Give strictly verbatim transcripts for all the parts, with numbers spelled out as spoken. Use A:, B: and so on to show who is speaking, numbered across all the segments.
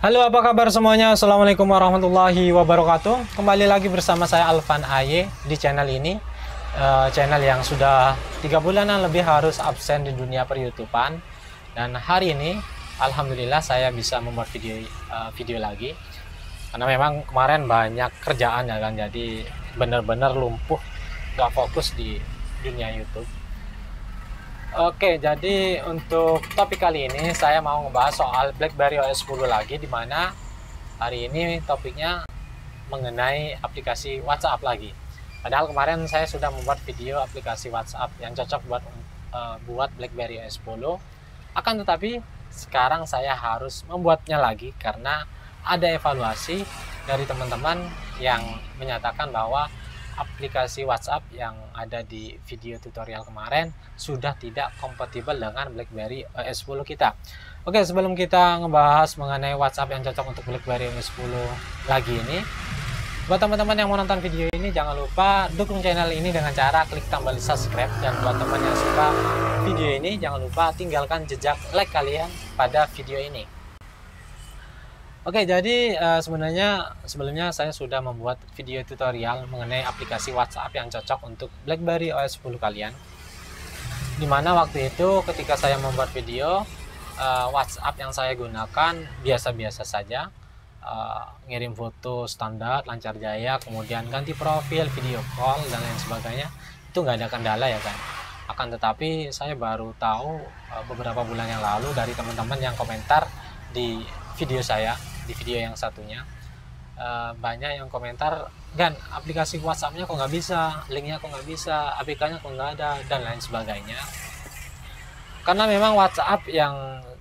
A: Halo, apa kabar semuanya? Assalamualaikum warahmatullahi wabarakatuh. Kembali lagi bersama saya Alvan A Y di channel ini, uh, channel yang sudah tiga bulanan lebih harus absen di dunia per-YouTubean. Dan hari ini, alhamdulillah saya bisa membuat video uh, video lagi. Karena memang kemarin banyak kerjaan ya kan, jadi benar-benar lumpuh, gak fokus di dunia YouTube. Oke, jadi untuk topik kali ini saya mau ngebahas soal BlackBerry O S sepuluh lagi, dimana hari ini topiknya mengenai aplikasi WhatsApp lagi. Padahal kemarin saya sudah membuat video aplikasi WhatsApp yang cocok buat uh, buat BlackBerry O S sepuluh. Akan tetapi sekarang saya harus membuatnya lagi karena ada evaluasi dari teman-teman yang menyatakan bahwa aplikasi WhatsApp yang ada di video tutorial kemarin sudah tidak kompatibel dengan BlackBerry O S sepuluh kita. Oke, sebelum kita ngebahas mengenai WhatsApp yang cocok untuk BlackBerry O S sepuluh lagi ini, buat teman-teman yang mau nonton video ini jangan lupa dukung channel ini dengan cara klik tombol subscribe, dan buat teman yang suka video ini jangan lupa tinggalkan jejak like kalian pada video ini. Oke, jadi uh, sebenarnya sebelumnya saya sudah membuat video tutorial mengenai aplikasi WhatsApp yang cocok untuk BlackBerry O S sepuluh kalian. Dimana waktu itu ketika saya membuat video, uh, WhatsApp yang saya gunakan biasa-biasa saja, uh, ngirim foto standar, lancar jaya, kemudian ganti profil, video call dan lain sebagainya, itu nggak ada kendala ya kan. Akan tetapi saya baru tahu uh, beberapa bulan yang lalu dari teman-teman yang komentar di video saya, di video yang satunya, uh, banyak yang komentar, "Gan, aplikasi WhatsAppnya kok nggak bisa, linknya kok nggak bisa, A P K-nya kok nggak ada," dan lain sebagainya. Karena memang WhatsApp yang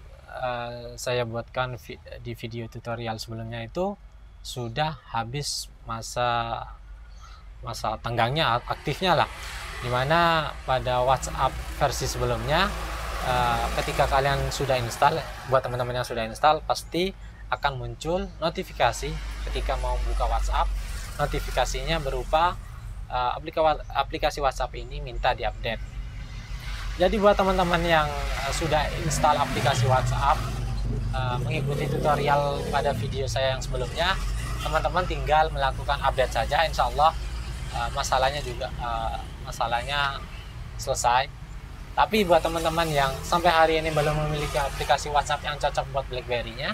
A: uh, saya buatkan vi di video tutorial sebelumnya itu sudah habis masa masa tenggangnya, aktifnya lah, dimana pada WhatsApp versi sebelumnya, uh, ketika kalian sudah install, buat teman-teman yang sudah install pasti akan muncul notifikasi ketika mau buka WhatsApp. Notifikasinya berupa uh, aplikasi WhatsApp ini minta diupdate. Jadi buat teman-teman yang uh, sudah install aplikasi WhatsApp, uh, mengikuti tutorial pada video saya yang sebelumnya, teman-teman tinggal melakukan update saja, insya Allah uh, masalahnya juga uh, masalahnya selesai. Tapi buat teman-teman yang sampai hari ini belum memiliki aplikasi WhatsApp yang cocok buat BlackBerry-nya,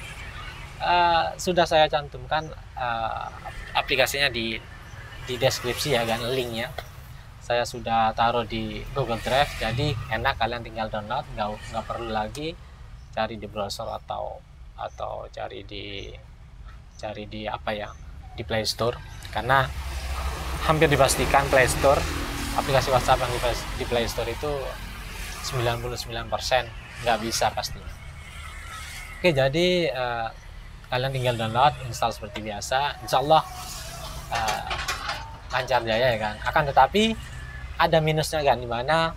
A: Uh, sudah saya cantumkan uh, aplikasinya di di deskripsi ya kan, linknya saya sudah taruh di Google Drive, jadi enak, kalian tinggal download, nggak nggak perlu lagi cari di browser atau atau cari di cari di apa ya di Play Store, karena hampir dipastikan Play Store aplikasi WhatsApp yang di, di Play Store itu sembilan puluh sembilan persen nggak bisa pastinya. Oke, jadi uh, kalian tinggal download, install seperti biasa, insya Allah uh, lancar jaya ya kan. Akan tetapi ada minusnya kan, dimana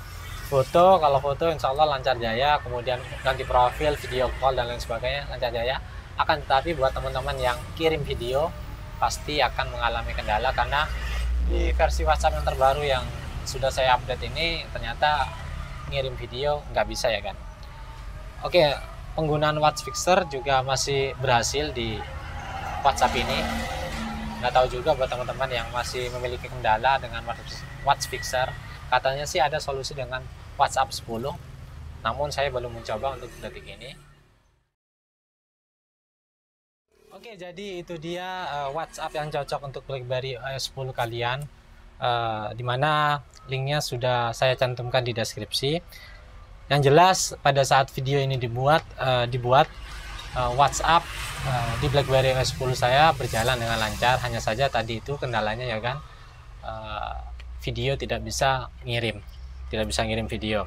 A: foto, kalau foto insya Allah lancar jaya, kemudian ganti profil, video call dan lain sebagainya lancar jaya. Akan tetapi buat teman-teman yang kirim video pasti akan mengalami kendala, karena di versi WhatsApp yang terbaru yang sudah saya update ini ternyata ngirim video nggak bisa ya kan. Oke, penggunaan Watch Fixer juga masih berhasil di WhatsApp ini. Nggak tahu juga buat teman-teman yang masih memiliki kendala dengan Watch Fixer, katanya sih ada solusi dengan WhatsApp sepuluh, namun saya belum mencoba untuk detik ini. Oke, jadi itu dia uh, WhatsApp yang cocok untuk BlackBerry O S sepuluh kalian, uh, dimana linknya sudah saya cantumkan di deskripsi. Yang jelas pada saat video ini dibuat uh, dibuat uh, WhatsApp uh, di BlackBerry O S sepuluh saya berjalan dengan lancar. Hanya saja tadi itu kendalanya ya kan, uh, video tidak bisa ngirim, tidak bisa ngirim video.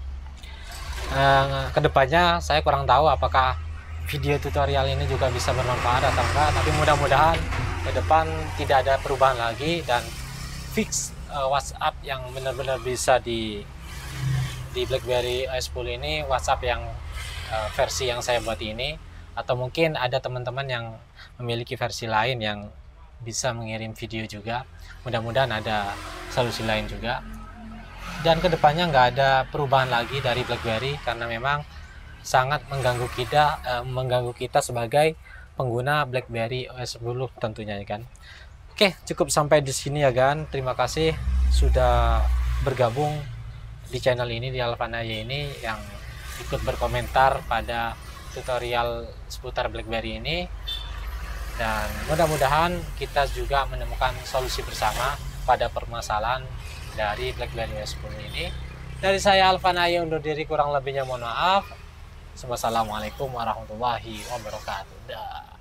A: Uh, kedepannya saya kurang tahu apakah video tutorial ini juga bisa bermanfaat atau enggak, tapi mudah-mudahan ke depan tidak ada perubahan lagi dan fix uh, WhatsApp yang benar-benar bisa di di BlackBerry O S sepuluh ini, WhatsApp yang uh, versi yang saya buat ini, atau mungkin ada teman-teman yang memiliki versi lain yang bisa mengirim video juga. Mudah-mudahan ada solusi lain juga, dan kedepannya nggak ada perubahan lagi dari BlackBerry, karena memang sangat mengganggu kita eh, mengganggu kita sebagai pengguna BlackBerry O S sepuluh tentunya kan. Oke, cukup sampai di sini ya kan. Terima kasih sudah bergabung di channel ini, di Alvan A Y ini, yang ikut berkomentar pada tutorial seputar BlackBerry ini. Dan mudah-mudahan kita juga menemukan solusi bersama pada permasalahan dari BlackBerry O S sepuluh ini. Dari saya Alvan A Y undur diri, kurang lebihnya mohon maaf. Wassalamualaikum warahmatullahi wabarakatuh. Dah.